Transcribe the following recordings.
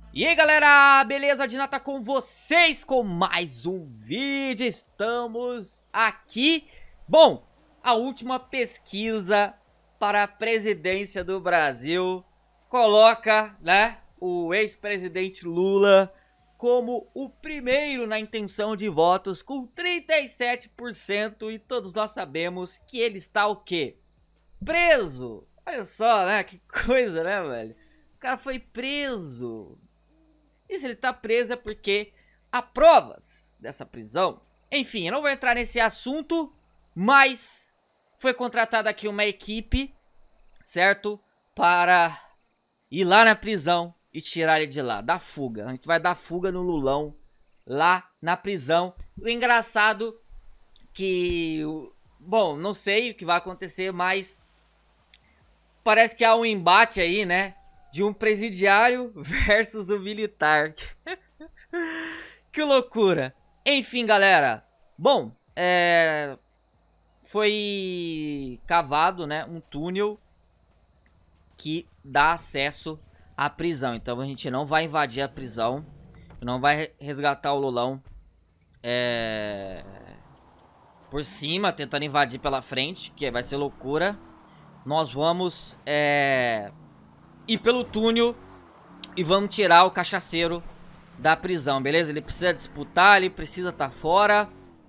E aí galera, beleza? Adinata com vocês com mais um vídeo. Estamos aqui. Bom, a última pesquisa para a presidência do Brasil coloca, né, o ex-presidente Lula como o primeiro na intenção de votos com 37%, e todos nós sabemos que ele está o quê? Preso! Olha só, né? Que coisa, né, velho? O cara foi preso. E se ele tá preso é porque há provas dessa prisão. Enfim, eu não vou entrar nesse assunto, mas foi contratada aqui uma equipe, certo? Para ir lá na prisão e tirar ele de lá, dar fuga. A gente vai dar fuga no Lulão lá na prisão. O engraçado que... Bom, não sei o que vai acontecer, mas parece que há um embate aí, né? De um presidiário versus um militar. Que loucura. Enfim, galera. Bom, foi cavado, né, um túnel que dá acesso à prisão. Então a gente não vai invadir a prisão. Não vai resgatar o Lulão por cima, tentando invadir pela frente, que vai ser loucura. Nós vamos ir pelo túnel e vamos tirar o cachaceiro da prisão, beleza? Ele precisa disputar, ele precisa estar fora.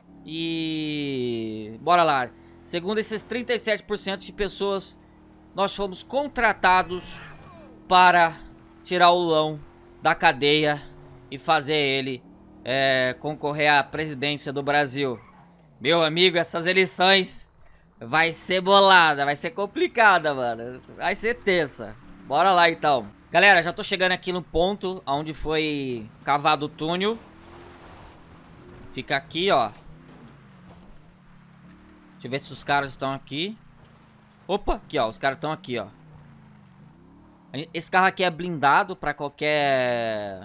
E bora lá. Segundo esses 37% de pessoas, nós fomos contratados para tirar o Lulão da cadeia e fazer ele concorrer à presidência do Brasil. Meu amigo, essas eleições vai ser bolada, vai ser complicada, mano. Vai ser tensa. Bora lá, então. Galera, já tô chegando aqui no ponto onde foi cavado o túnel. Fica aqui, ó. Deixa eu ver se os caras estão aqui. Opa, aqui, ó. Os caras estão aqui, ó. Esse carro aqui é blindado pra qualquer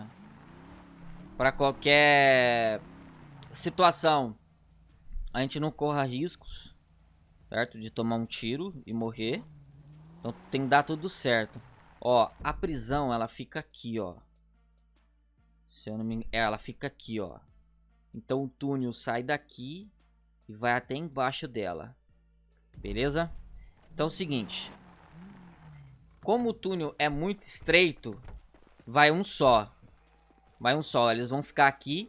situação. A gente não corra riscos, certo? De tomar um tiro e morrer. Então tem que dar tudo certo. Ó, a prisão, ela fica aqui, ó. Se eu não me engano, ela fica aqui, ó. Então o túnel sai daqui e vai até embaixo dela. Beleza? Então é o seguinte. Como o túnel é muito estreito, vai um só. Vai um só. Eles vão ficar aqui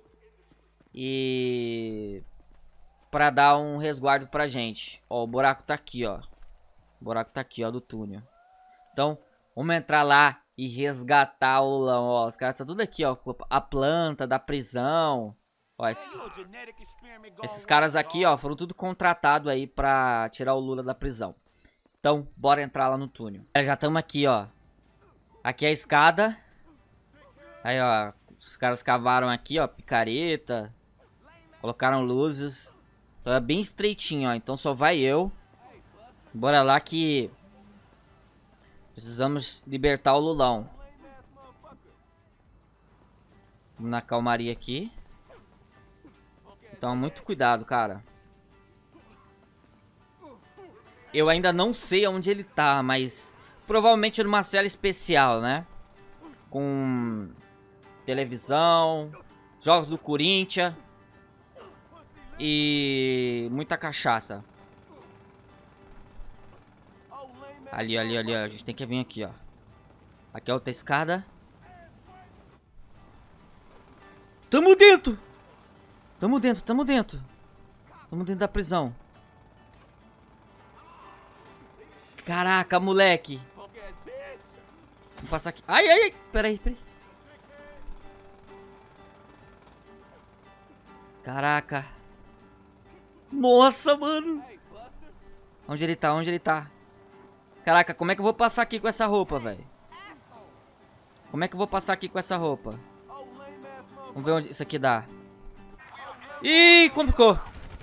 e... pra dar um resguardo pra gente. Ó, o buraco tá aqui, ó. O buraco tá aqui, ó, do túnel. Então, vamos entrar lá e resgatar o Lulão, ó. Os caras estão tudo aqui, ó. A planta da prisão. Ó, esses caras aqui, ó, foram tudo contratados aí pra tirar o Lula da prisão. Então, bora entrar lá no túnel. Já estamos aqui, ó. Aqui é a escada. Aí, ó. Os caras cavaram aqui, ó. Picareta. Colocaram luzes. Então é bem estreitinho, ó. Então só vai eu. Bora lá que precisamos libertar o Lulão. Vamos na calmaria aqui. Então muito cuidado, cara. Eu ainda não sei onde ele tá, mas provavelmente numa cela especial, né? Com televisão, jogos do Corinthians e muita cachaça. Ali, ali, ali, ó. A gente tem que vir aqui, ó. Aqui é outra escada. Tamo dentro! Tamo dentro, tamo dentro. Tamo dentro da prisão. Caraca, moleque. Vamos passar aqui. Ai, ai, ai. Peraí, peraí. Caraca. Nossa, mano. Onde ele tá? Onde ele tá? Caraca, como é que eu vou passar aqui com essa roupa, velho? Como é que eu vou passar aqui com essa roupa? Vamos ver onde isso aqui dá. Ih, complicou.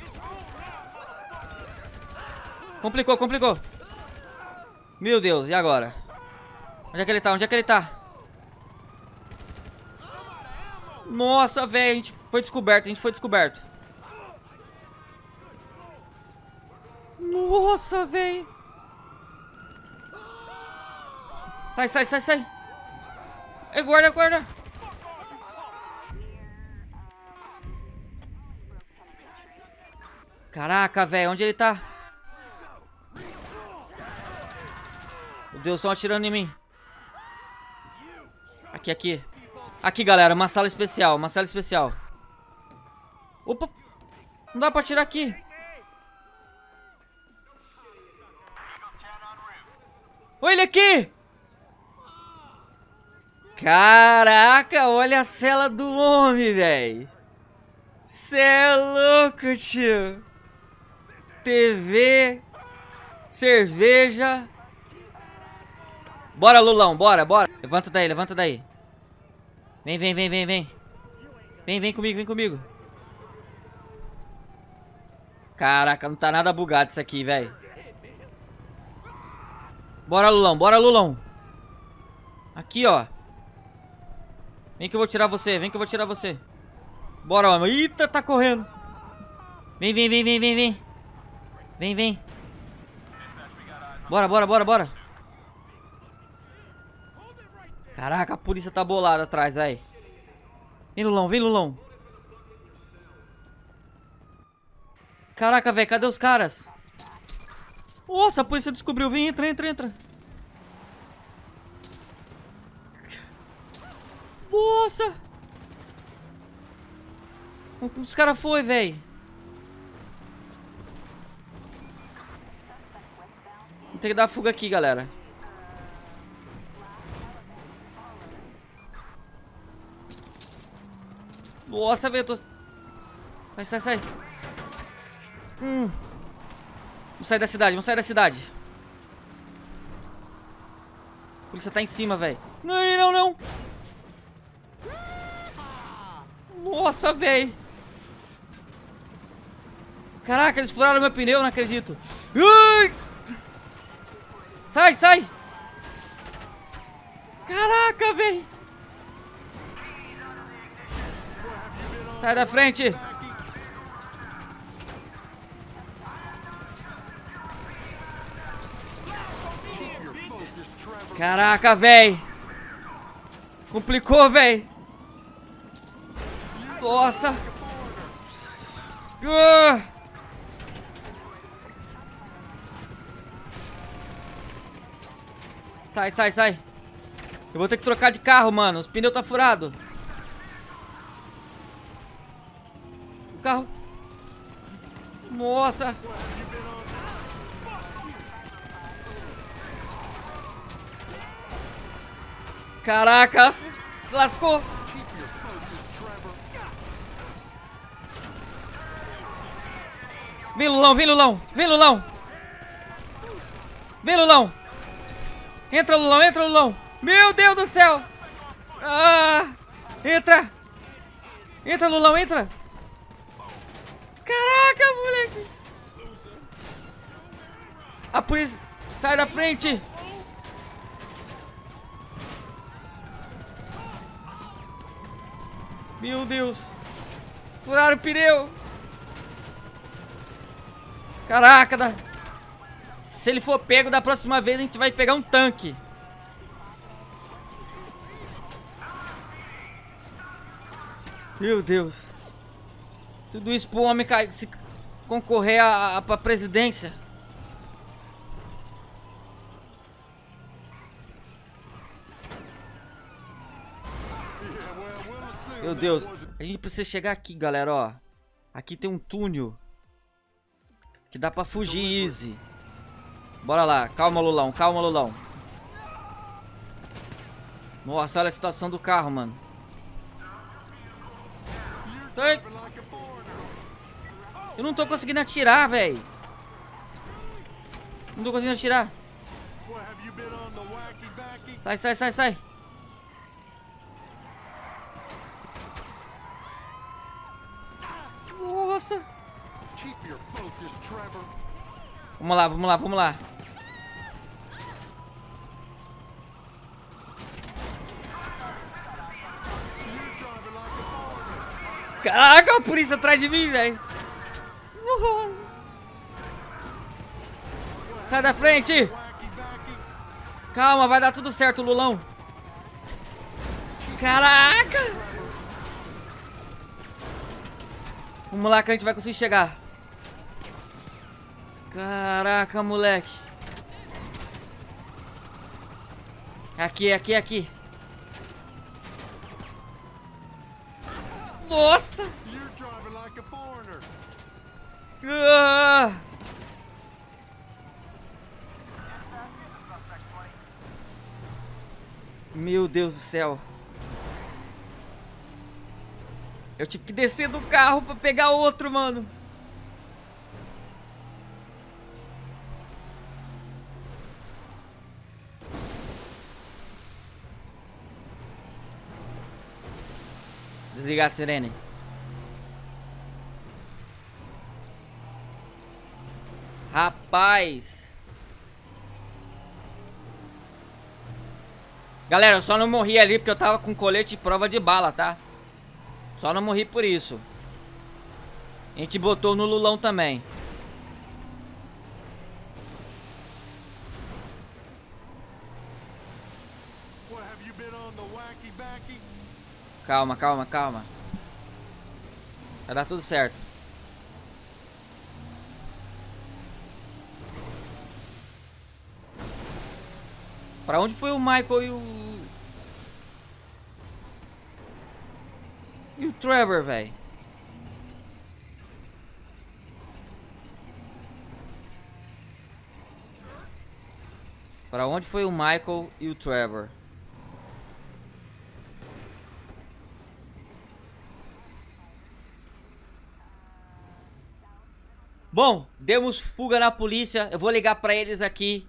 Complicou, complicou. Meu Deus, e agora? Onde é que ele tá? Onde é que ele tá? Nossa, velho, a gente foi descoberto, a gente foi descoberto. Nossa, velho. Sai, sai, sai, sai. Guarda, guarda. Caraca, velho, onde ele tá? Meu Deus, estão atirando em mim. Aqui, aqui. Aqui, galera, uma sala especial, uma sala especial. Opa, não dá pra atirar aqui. Olha ele aqui. Caraca, olha a cela do homem, velho. Cê é louco, tio. TV, cerveja. Bora, Lulão, bora, bora. Levanta daí, levanta daí. Vem, vem, vem, vem, vem. Vem, vem comigo, vem comigo. Caraca, não tá nada bugado isso aqui, velho. Bora, Lulão, bora, Lulão. Aqui, ó. Vem que eu vou tirar você, vem que eu vou tirar você. Bora, homem. Eita, tá correndo. Vem, vem, vem, vem, vem, vem. Vem, vem. Bora, bora, bora, bora. Caraca, a polícia tá bolada atrás, velho. Vem, Lulão, vem, Lulão. Caraca, velho, cadê os caras? Nossa, a polícia descobriu. Vem, entra, entra, entra. Nossa. Onde os caras foi, velho? Vou ter que dar fuga aqui, galera. Nossa, velho, eu tô... Sai, sai, sai. Vamos sair da cidade, vamos sair da cidade. A polícia tá em cima, velho. Não, não, não. Nossa, velho. Caraca, eles furaram meu pneu, não acredito. Ai! Sai, sai. Caraca, velho. Sai da frente. Caraca, velho. Complicou, velho. Nossa. Sai, sai, sai. Eu vou ter que trocar de carro, mano. Os pneus tá furado. O carro... Nossa. Caraca. Lascou. Vem, Lulão, vem, Lulão. Vem, Lulão. Vem, Lulão. Entra, Lulão, entra, Lulão. Meu Deus do céu. Ah, entra. Entra, Lulão, entra. Caraca, moleque. A polícia. Sai da frente. Meu Deus. Furaram o pneu. Caraca, se ele for pego da próxima vez, a gente vai pegar um tanque. Meu Deus. Tudo isso pro homem se concorrer pra presidência. Meu Deus. A gente precisa chegar aqui, galera, ó. Aqui tem um túnel que dá pra fugir easy. Bora lá. Calma, Lulão. Calma, Lulão. Nossa, olha a situação do carro, mano. Eu não tô conseguindo atirar, velho. Não tô conseguindo atirar. Sai, sai, sai, sai. Nossa. Vamos lá, vamos lá, vamos lá. Caraca, a polícia atrás de mim, velho. Sai da frente. Calma, vai dar tudo certo, Lulão. Caraca. Vamos lá que a gente vai conseguir chegar. Caraca, moleque. Aqui. Nossa! Ah! Meu Deus do céu. Eu tive que descer do carro pra pegar outro, mano. Desligar a sirene. Rapaz. Galera, eu só não morri ali porque eu tava com colete de prova de bala, tá? Só não morri por isso. A gente botou no lulão também. Calma. Vai dar tudo certo. Pra onde foi o Michael e o Trevor, velho? Pra onde foi o Michael e o Trevor? Bom, demos fuga na polícia. Eu vou ligar pra eles aqui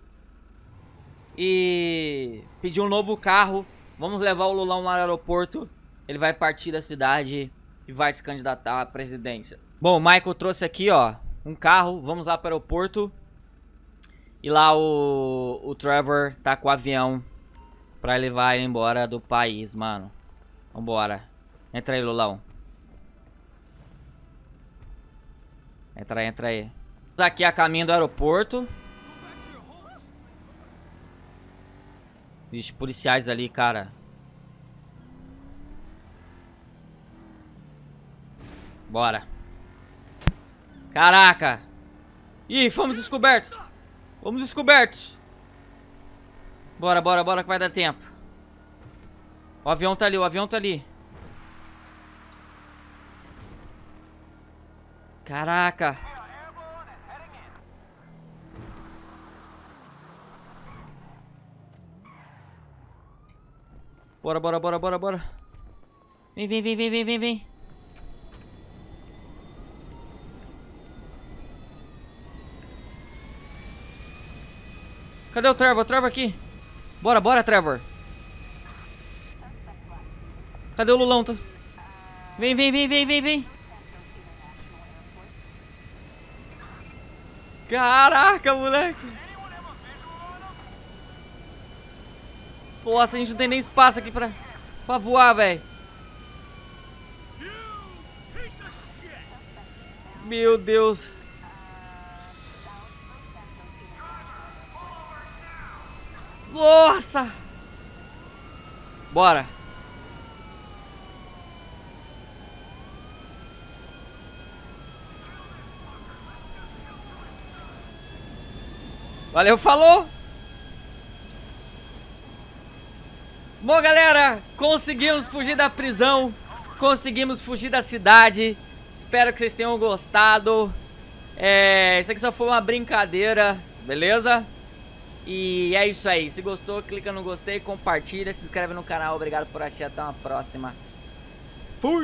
e pedir um novo carro. Vamos levar o Lulão lá no aeroporto. Ele vai partir da cidade e vai se candidatar à presidência. Bom, o Michael trouxe aqui, ó, um carro. Vamos lá para o aeroporto. E lá o Trevor tá com o avião pra levar ele embora do país, mano. Vambora. Entra aí, Lulão. Entra aí. Aqui a caminho do aeroporto. Vixe, policiais ali, cara. Bora. Caraca. Ih, fomos descobertos. Bora que vai dar tempo. O avião tá ali, Caraca. Bora. Vem. Cadê o Trevor? Trevor aqui. Bora, Trevor. Cadê o Lulão? Vem. Caraca, moleque. Nossa, a gente não tem nem espaço aqui pra voar, velho. Meu Deus. Nossa. Bora. Valeu, falou! Bom, galera, conseguimos fugir da prisão. Conseguimos fugir da cidade. Espero que vocês tenham gostado. Isso aqui só foi uma brincadeira, beleza? E é isso aí. Se gostou, clica no gostei, compartilha, se inscreve no canal. Obrigado por assistir, até uma próxima. Fui!